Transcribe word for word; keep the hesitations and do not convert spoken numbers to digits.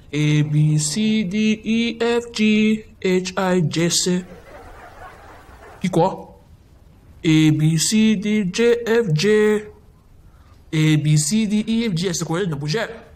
A, B, C, D, E, F, G, H, I, J, C. Qui quoi? A, B, C, D, J, F, J. A, B, C, D, E, F, G. C'est quoi le projet?